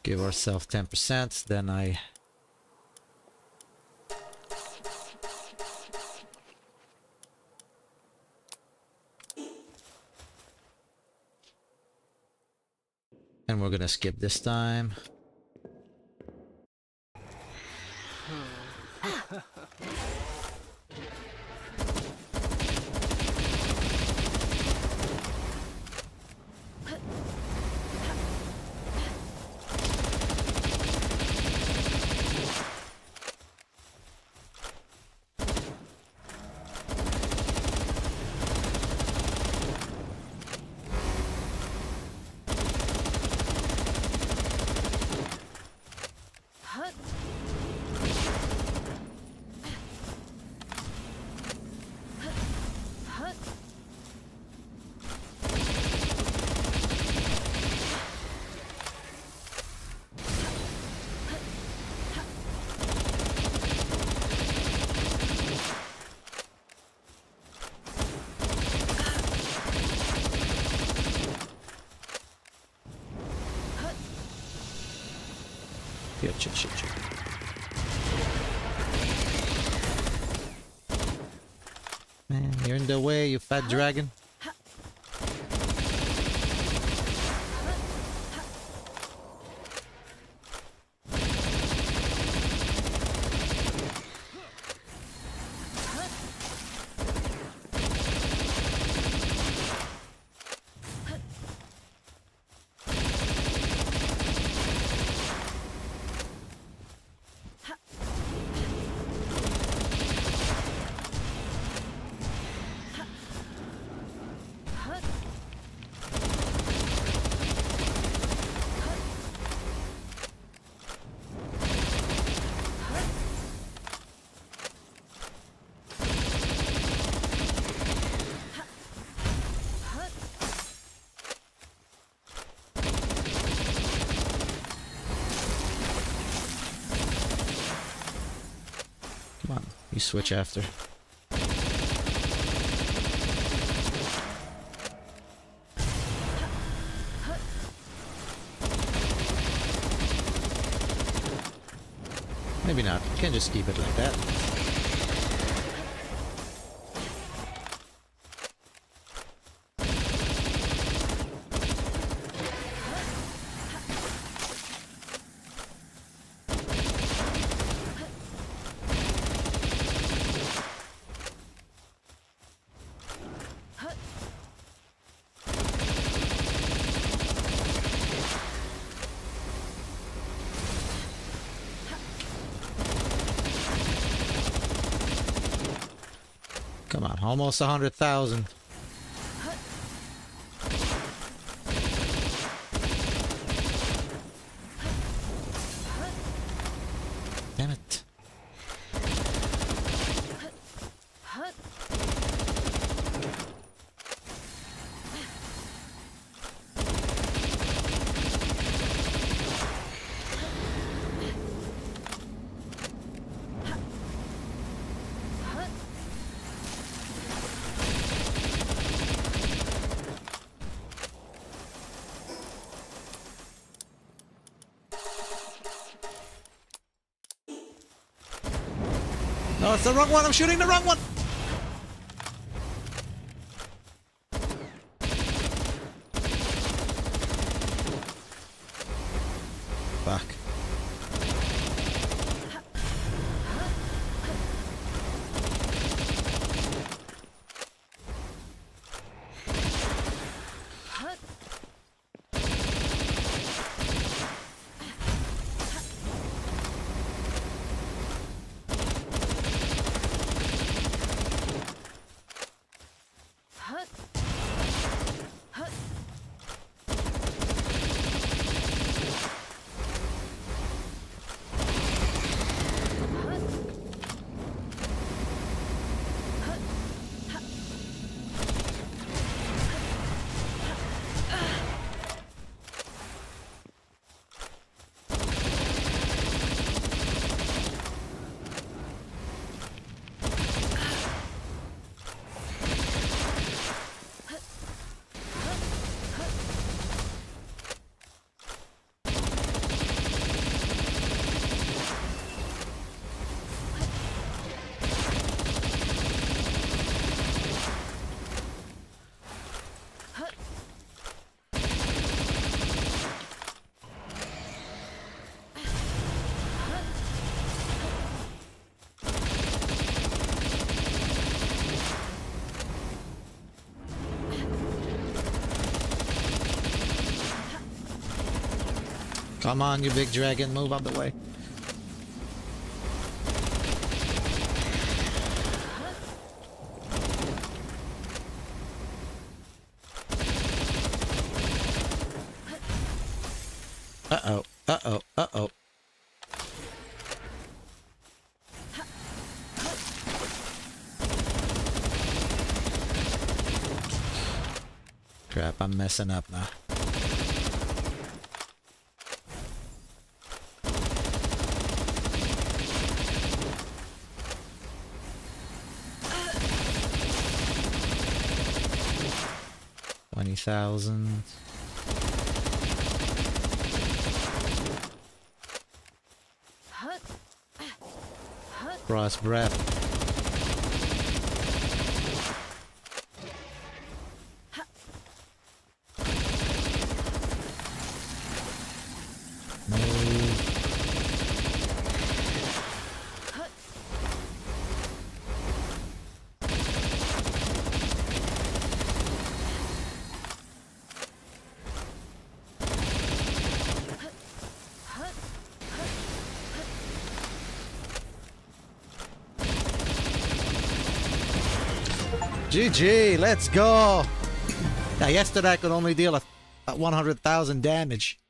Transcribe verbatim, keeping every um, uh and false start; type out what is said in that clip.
Give ourselves ten percent, then I... And we're gonna skip this time. Yeah, shit, shit, shit. Man, you're in the way, you fat dragon. Come on, you switch after. Maybe not. You can't just keep it like that. Come on, almost a hundred thousand. Damn it. No, it's the wrong one. I'm shooting the wrong one. Fuck. Come on, you big dragon, move out the way. Uh-oh, uh-oh, uh-oh. Crap, I'm messing up now. Twenty thousand. Cross breath. G G, let's go! Now, yesterday I could only deal a, a one hundred thousand damage.